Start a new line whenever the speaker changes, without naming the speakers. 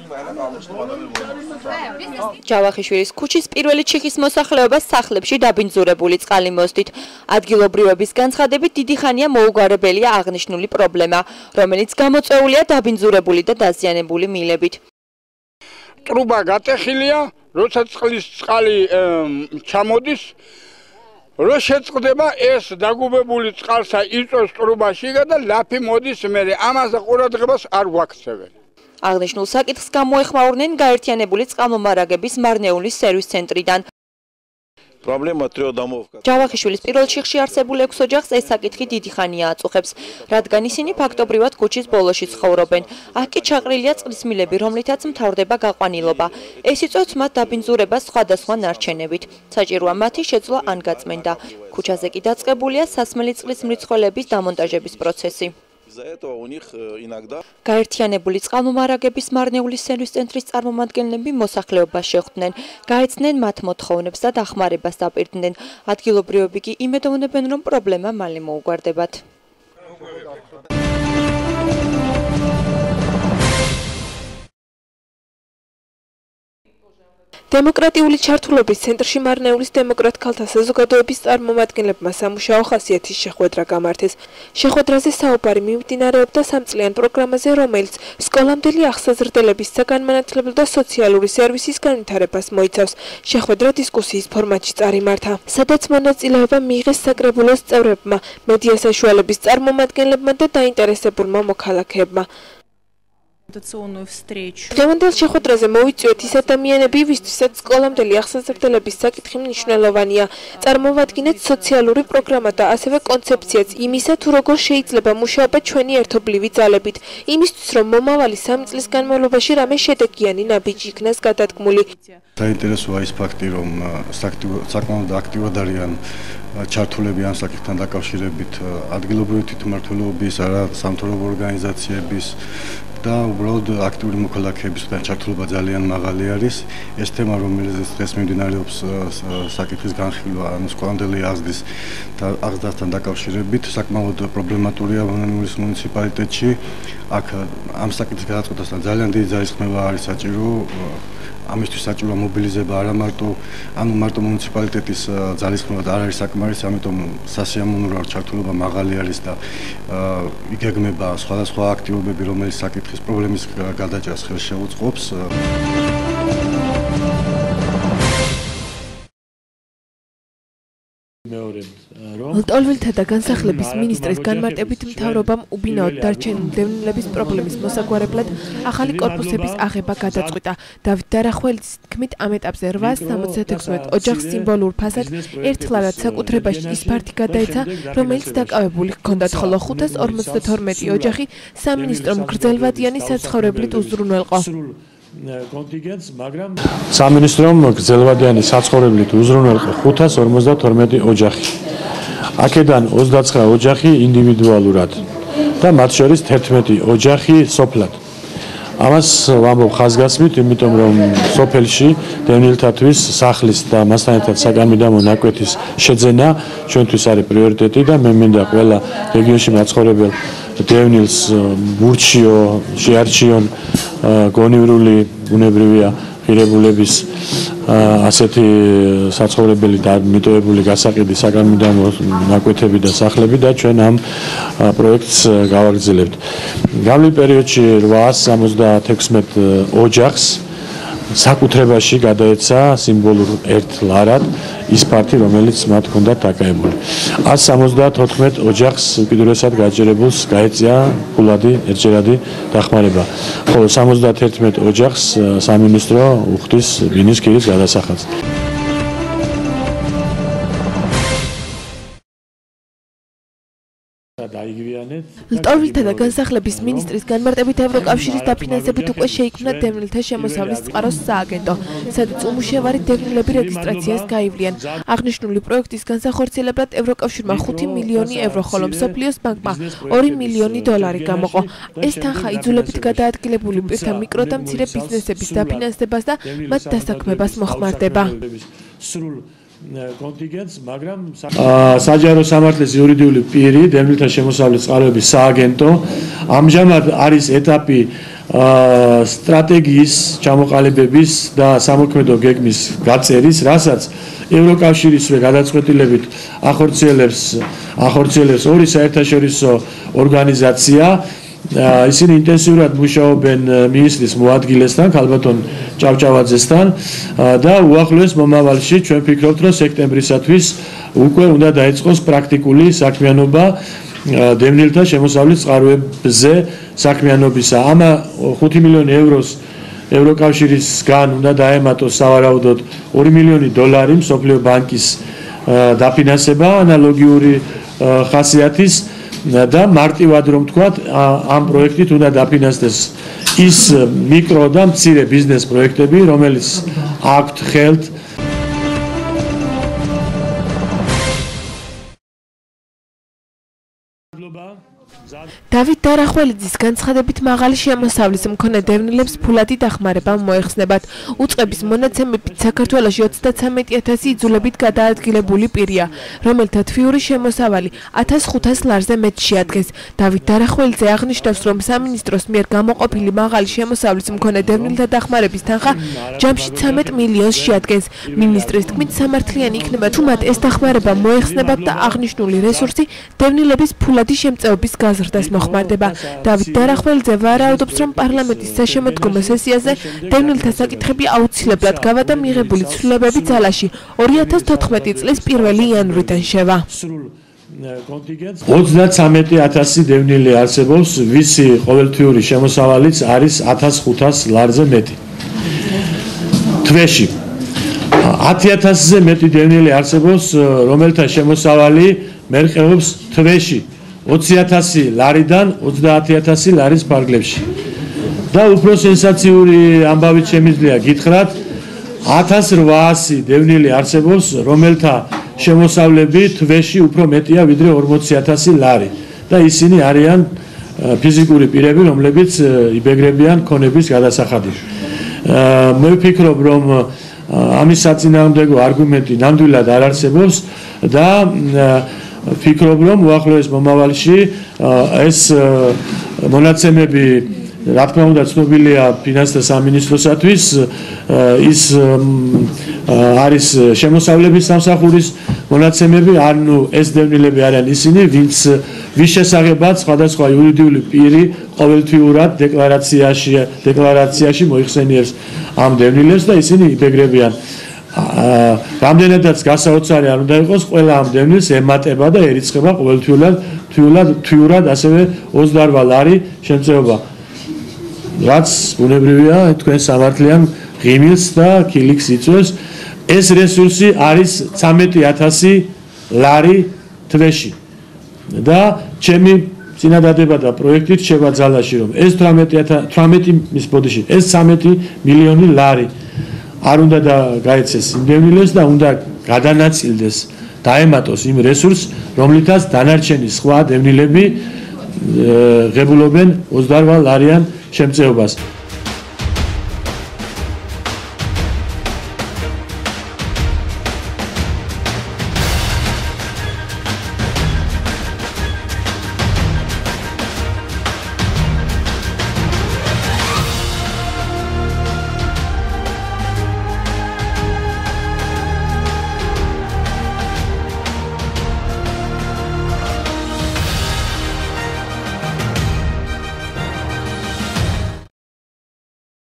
ჯავახიშვილის ქუჩის პირველი ჩიხის მოსახლეობა სახლებში დაბინძურებული წყალი მოსდით. ადგილობრივების განცხადებით დიდი ხანია მოუგვარებელია აღნიშნული პრობლემა, რომელიც გამოწვეულია დაბინძურებული და დაზიანებული მილებით.
ტრუბა გატეხილია, როცა წყალი ჩამოდის, რო შეწყდება ეს დაგუბებული წყალსა იწვევს ტრუბაში და ლაფი მოდის მერე, ამაზე ყურადღებას არ გვაქცევენ.
აღნიშნულ საკითხს გამოეხმაურნენ გაერთიანებული წყალმომარაგების მარნეულის სერვის ცენტრიდან. ჯავახიშვილის პირველ ჩიხში არსებულ 6 ოჯახს ეს საკითხი დიდი ხანია აწუხებს, რადგან ისინი ფაქტობრივად ქუჩის ბოლოში ცხოვრობენ. აქ კი ჩაყრილია წყლის მილები, რომლითაც მთავრდება გაყვანილობა. ეს იწვევს მათ დაბინძურებას სხვადასხვა ნარჩენებით. საჭიროა მათი შეცვლა ან გაწმენდა. ქუჩაზე კი დაწყებულია სასმელი წყლის მრიცხველების დამონტაჟების პროცესი. გაერთიანებული წყალმომარაგების მარნეულის სერვის ცენტრის წარმომადგენლები მოსახლეობას შეხვდნენ, გაეცნენ მათ მოთხოვნებს და დახმარებას დაპირდნენ. ადგილობრივები კი იმედოვნებენ, რომ პრობლემა მალე მოუგვარდებათ. დემოკრატიული ჩართულობის ცენტრში მარნეულის დემოკრატ ქალთა საზოგადოების წარმომადგენლებმა სამუშაო ხასიათის შეხვედრა გამართეს. შეხვედრაზე საუბარი მიმდინარეობდა სამწლიან პროგრამაზე, რომელიც სკოლამდელი აღსაზრდელების საგანმანათლებლო და სოციალური სერვისის განვითარებას მოიცავს. შეხვედრა დისკუსიის ფორმატში წარიმართა, სადაც მონაწილეობა მიიღეს საკრებულოს წევრებმა, მედია საშუალების წარმომადგენლებმა და დაინტერესებულმა მოქალაქეებმა. დღევანდელ შეხვედრაზე მოვიწვიეთ ის ადამიანები, ვისთვისაც სკოლამდელი აღსაზრდელების საკითხი მნიშვნელოვანია. წარმოვადგინეთ სოციალური პროგრამა და ასევე კონცეფციაც იმისა, თუ როგორ შეიძლება მუშაობა ჩვენი ერთობლივი ძალებით, იმისთვის, რომ მომავალი 3 წლის განმავლობაში რამე შედეგიანი ნაბიჯი იქნას გადადგმული.
საინტერესოა ის ფაქტი, რომ საკმაოდ აქტიურად არიან ჩართულები ამ საკითხთან დაკავშირებით ადგილობრივი თვითმმართველობის, სამთავრობო ორგანიზაციების და უბრალოდ აქტიური მოქალაქეების ჩართულობა ძალიან მაღალი არის. ეს თემა, რომელიც დღეს მიმდინარეობს საკითხის განხილვა, ანუ სკოლამდელი აღზრდასთან დაკავშირებით, საკმაოდ პრობლემატურია მარნეულის მუნიციპალიტეტში. აქ ამ საკითხის გადაწყვეტასთან ძალიან დიდი ძალისხმევა არის საჭირო. ამისთვის საჭიროა მობილიზება არა მარტო მუნიციპალიტეტის ძალისხმევა არ არის საკმარისი, ამიტომ სასიამოვნოა ჩართულობა მაღალი არის და იგეგმება სხვადასხვა აქტივობები, რომელიც საკითხის პრობლემის გადაჭრას ხელს შეუწყობს.
ლტოლვილთა და განსახლების მინისტრის განმარტებით მთავრობამ უბინაოდ დარჩენილი დევნილების პრობლემის მოსაგვარებლად ახალი კორპუსების აღება გადაწყვიტა. დავით დარახველის თქმით, ამ ეტაპზე 876 ოჯახს სიმბოლურ ფასად ერთლარად საკუთრებაში ის ფართი გადაეცა, რომელიც დაკავებული ჰქონდათ, ხოლო 552 ოჯახი სამინისტრო გრძელვადიანი საცხოვრებლით უზრუნველყო.
სამინისტრომ გრძელვადიანი საცხოვრებლით უზრუნველყო 552 ოჯახი. აქედან 29 ოჯახი ინდივიდუალურად და მათ შორის 11 ოჯახი სოფლად. ამას ვამბობ ხაზგასმით, იმიტომ რომ სოფელში დევნილთათვის სახლის და მასთან ერთად საგამიდამო ნაკვეთის შეძენა ჩვენთვის არის პრიორიტეტი და მე მინდა ყველა რეგიონში მაცხოვრებელ დევნილს მურჩიო, შეარჩიონ გონივრული ბუნებრივია ღირებულების ასეთი საცხოვრებელი და მიტოვებული გასაყიდი საგამიდამო ნაკვეთები და სახლები და ჩვენ ამ პროექტს გავაგრძელებთ. გამლი პერიოდში 876 ოჯახს საკუთრებაში გადაეცა სიმბოლურ ერთლარად ის ფართი, რომელიც მათ ჰქონდათ დაკავებული. 174 ოჯახს უკიდურესად გაჯერებულს გაეწია ფულადი ერთჯერადი დახმარება, ხოლო 71 ოჯახს სამინისტრო უხდის ბინის ქირის გადასახადს.
ლტოლვილთა და განსახლების მინისტრის განმარტებით ევროკავშირის დაფინანსებით უკვე შეიქმნა დევნილთა შემოსავლის წყაროს სააგენტო, სადაც უმუშევარი დევნილები რეგისტრაციას გაივლიან. აღნიშნული პროექტის განსახორციელებლად ევროკავშირმა 5 მილიონი ევრო, ხოლო მსოფლიოს ბანკმა 2 მილიონი დოლარი გამოყო. ეს თანხა იძულებით გადაადგილებული პირთა მიკრო და მცირე ბიზნესების დაფინანსებას და მათ დასაქმებას მოხმარდება.
საჯარო სამართლის იურიდიული პირი, დევნილთა შემოსავლის წყაროების სააგენტო. ამჟამად არის ეტაპი სტრატეგიის ჩამოყალიბების და სამოქმედო გეგმის გაწერის, რასაც ევროკავშირისვე გადაწყვეტილებით ახორციელებს ორი საერთაშორისო ორგანიზაცია. ისინი ინტენსიურად მუშაობენ მინისტრის მოადგილესთან, ქალბატონ ჭავჭავაძესთან და უახლოეს მომავალში ჩვენ ვფიქრობთ, რომ სექტემბრისათვის უკვე უნდა დაიწყოს პრაქტიკული საქმიანობა დევნილთა შემოსავლის წყაროებზე საქმიანობისა. ამ 5 მილიონი ევროს ევროკავშირისგან უნდა დაემატოს სავარაუდოდ 2 მილიონი დოლარი მსოფლიო ბანკის დაფინანსება ანალოგიური ხასიათის და მარტივად რომ ვთქვათ, ამ პროექტით უნდა დაფინანსდეს ის მიკრო და მცირე ბიზნეს პროექტები, რომელიც აქვთ ხელთ
დავით დარახველიძის განცხადებით მაღალი შემოსავლის მქონე დევნილებს ფულადი დახმარება მოეხსნებათ. უწყების მონაცემებით საქართველოში 33,000 იძულებით გადაადგილებული პირია, რომელთა თვიური შემოსავალი 1500 ლარზე მეტ შეადგენს. დავით დარახველიძე აღნიშნავს, რომ სამინისტროს მიერ გამოყოფილი მაღალი შემოსავლის მქონე დევნილთა დახმარების თანხა ჯამში 13 მილიონს შეადგენს. მინისტრის თქმით, სამართლიანი იქნება თუ მათ ეს დახმარება მოეხსნებათ და აღნიშნული რესურსი დევნილების ფულადი შემწეობის გაზრდას მოხმარდება. დავით დარახველიძე ვარაუდობს, რომ პარლამენტის საშემოდგომო სესიაზე დევნილთა საკითხები აუცილებლად გავა და მიღებული ცვლილებები ძალაში 2014 წლის 1 იანვრიდან შევა.
33,000 დევნილი არსებობს, ვისი ყოველთვიური შემოსავალიც არის 1500 ლარზე მეტი. თვეში 10,000-ზე მეტი დევნილი არსებობს, რომელთა შემოსავალი მერყეობს თვეში 20,000 ლარიდან 30,000 ლარის ფარგლებში. და უფრო სენსაციური ამბავით შემიძლია გითხრათ, 1800 დევნილი არსებობს, რომელთა შემოსავლები თვეში უფრო მეტია ვიდრე 40,000 ლარი. და ისინი არიან ფიზიკური პირები, რომლებიც იბეგრებიან ქონების გადასახადით. მე ვფიქრობ, რომ ამის საწინააღმდეგო არგუმენტი ნამდვილად არ არსებობს და ვფიქრობ, რომ უახლოეს მომავალში ეს მონაცემები, რა თქმა უნდა, ცნობილია ფინანსთა სამინისტროსათვის, ის არის შემოსავლების სამსახურის მონაცემები, ანუ ეს დევნილები არიან ისინი, ვის შესახებაც სხვადასხვა იურიდიული პირი ყოველთვიურად დეკლარაციაში მოიხსენიებს ამ დევნილებს და ისინი იბეგრებიან. რამდენადაც გასაოცარი არ უნდა იყოს, ყველა ამ დევნილს ემატება და ერიცხება ყოველთვიურად ასევე 28 ლარი შემწეობა. რაც ბუნებრივია, თქვენ სამართლიან ღიმილს და ქილიქს იწვევს. ეს რესურსი არის 13,000 ლარი თვეში. და ჩემი წინადადება და პროექტით შევა ძალაში, რომ ეს 13 მილიონი ლარი არ უნდა გაეცეს იმ დევნილებს და უნდა გადანაწილდეს, დაემატოს იმ რესურსს, რომლითაც დანარჩენი სხვა დევნილები ღებულობენ 28 ლარიან შემწეობას.